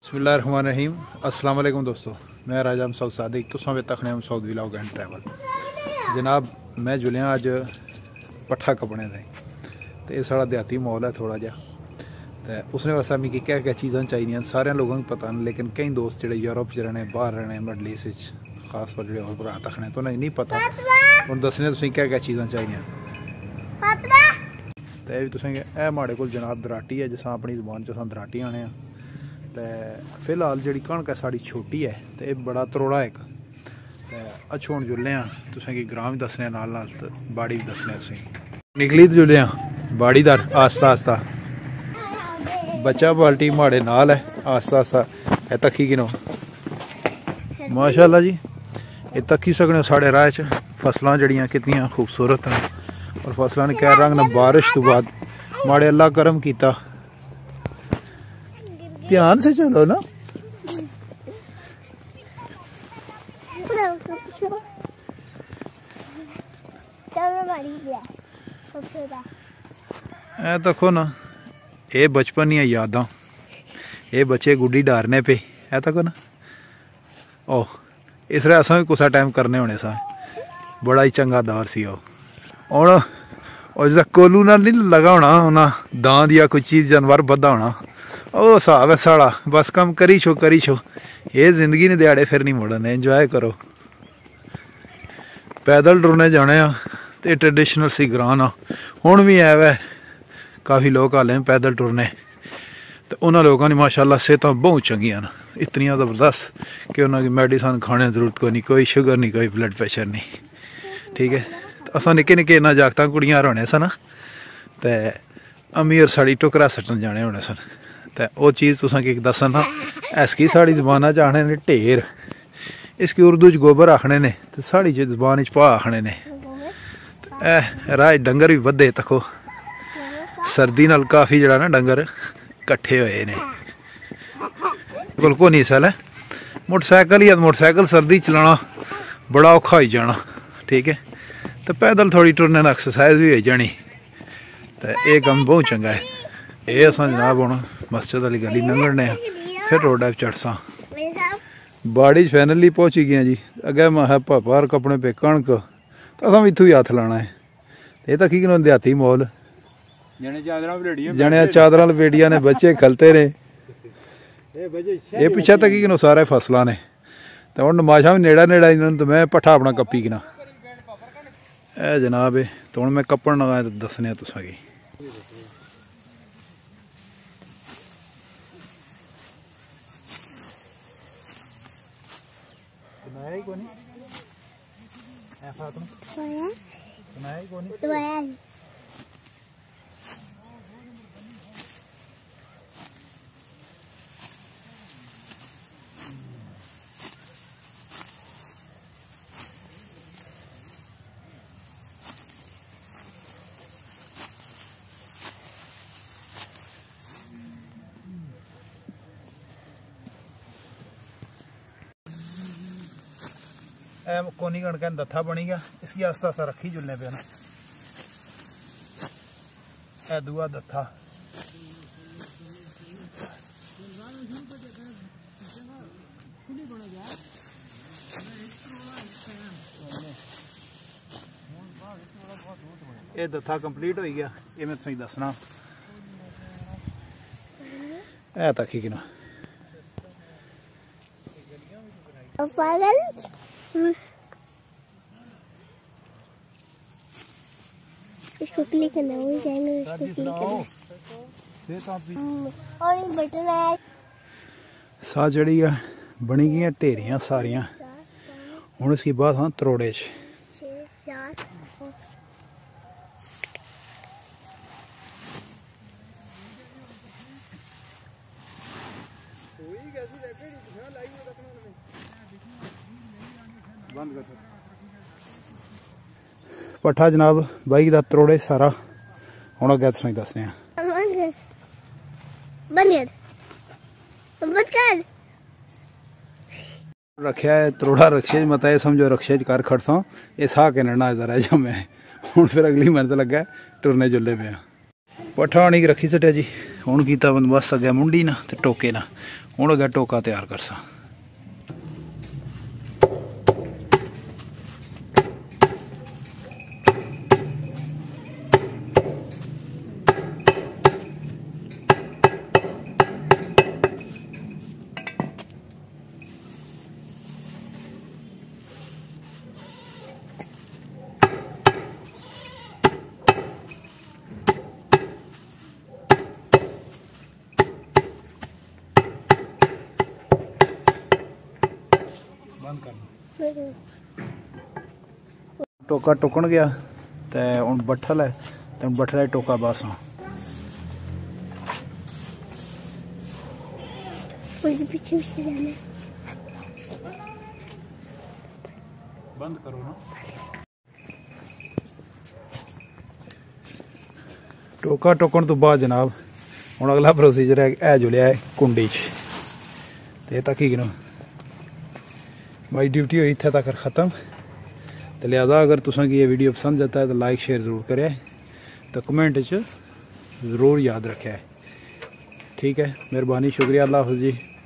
बिस्मिल्लाहिर्रहमानिर्रहीम। अस्सलाम वालेकुम दोस्तों, मैं राजा सऊद सादिक तुसां वे तखने सऊद व्लॉग एंड ट्रैवल। जनाब मैं जुलिया अज पट्ठा कपने दे तो ये साढ़ा देहाती माहौल है थोड़ा जहा, तो उसने वास्ते मिगी क्या क्या चीज़ां चाहिए सारे लोगों को पता नहीं, लेकिन कई दोस्त जो यूरोप च रहने बाहर रहने मिडल ईस्ट खास तौर जो भरा तखने तो नहीं पता हूँ दसने तुसें क्या क्या चीज़ां चाहिए। तो तुसें माड़े को जनाब दराटी है जिस अपनी जबान च अस दराटी आने तो फिलहाल जी कणक है साड़ी छोटी है तो यह बड़ा त्रोड़ा एक अच्छे हूँ जुल्ले तुसें ग्रां भी दसने नाल बाड़ी भी दसने निकली जुल्ले बाड़ीदार आस्ता आस्ता बच्चा बाल्टी माड़े नाल है आस्ता आस्ता यह तक्की गिनो माशाअल्लाह जी ये तक्की सकने साढ़े राह च फसलां जड़ियां कितनियां खूबसूरत हैं और फसलों ने क्या रंग न बारिश तो बाद माड़े अल्लाह करम किया। ध्यान से चलो ना। ए देखो ना ये बचपन ही यादां ये बच्चे गुड्डी डारने पे है तको ना ओह इस तरह असा भी कुछ टाइम करने होने सा बड़ा ही चंगा दौर सी और जिस कोलू ना नहीं लगा होना उन्हें दांद या कोई चीज़ जानवर बदा होना वो हिसाब है साड़ा बस कम करी छो ये जिंदगी ने दिहाड़े फिर नहीं मुड़ने इंजॉय करो। पैदल टुरने जाने तो ट्रेडिशनल सी ग्रां हुण भी है वै काफ़ी लोग हाले पैदल टुरने तो उन्होंने लोगों की माशाअल्लाह सेहत बहुत चंगियां न इतनियां ज़बरदस्त कि उन्होंने मेडिसन खाने की जरूरत कोई नहीं, कोई शुगर नहीं, कोई ब्लड प्रेशर नहीं। ठीक है तो असा निके निके इन्ना जागतां कुड़ियां होने सन तो अमीर साड़ी टुकरा सट्टन जाने होने सन तो वो चीज़ तुसें कि दसन ना ऐसकी साड़ी जबाना च आखने ने ढेर इसकी उर्दू च गोबर आखने ने तो साड़ी जबान च भा आखने ने राह डंगर भी बद्धे तको सर्दी नाल काफ़ी जड़ा ना डंगर कट्ठे होए ने बिल्कुल को नहीं सल है मोटरसाइकिल ही मोटरसाइकिल सर्दी चलाना बड़ा औखा हो जाना। ठीक है तो पैदल थोड़ी टुरने ना एक्सरसाइज भी हो जानी तो ये कम बहुत चंगा है। ये अस जनाब हूँ मस्जिद वाली गली लंघने फिर रोडा चढ़सा बाड़ी फाइनली पहुँची गए जी। अगे मैं पापा कपड़े पे कणक तो असा भी इतों ही हथ लाना है ये तो की देहाती माहौल जने चादर लपेटिया ने बच्चे खलते ने ये पिछे तक ही सारे फसलों ने तो हम नमाशा भी नेड़ा नेड़ा इन्होंने तो मैं पट्ठा अपना कप्पी गिना ए जनाब तो हूँ मैं कपन लगा दसने तुसा की कोनी कणक दत्था बनी गया इसकी आस्ता आस्ता रखी जुलने पे ना ए दुआ दत्था ये दत्था कंप्लीट हो गया ये मैं तुसें दसना ए तक ही किना इसको क्लिक करना हो जाएगा इसको क्लिक करना और ये बटन है सा जड़ी है बनी गई ढेरियां सारियां हुण इसकी बात हाँ त्रोड़े च पट्ठा जनाब बाई का त्रोड़े सारा हूँ अगे तुसें दसने रखा है त्रोड़ा रक्शे मत ये समझो रक्शे कर खड़सा ये साह के नड़ना जरा जा मैं हूँ फिर अगली मेहनत लगा टुरने जुले पे पट्ठा आनी रखी सटिया जी हूँ किया बंदोबस्त अगे मुंडी ना तो टोके ना हुण अगे टोका तैयार करसा। टोका टुकन गया तो हुण बट्ठल है, तो बट्ठल टोका बस पीछे जाना बंद करो ना। टोका टुकन तो बाद जनाब हुण अगला प्रोसीजर है जुलिया है कुंडी च तक ही मेरी ड्यूटी हुई इत्थे तक ख़त्म। तो लिहाजा अगर तुसें ये वीडियो पसंद आता है तो लाइक शेयर ज़रूर करें, तो कमेंट च ज़रूर याद रखें। ठीक है, मेहरबानी, शुक्रिया, अल्लाह हाफ़िज़ जी।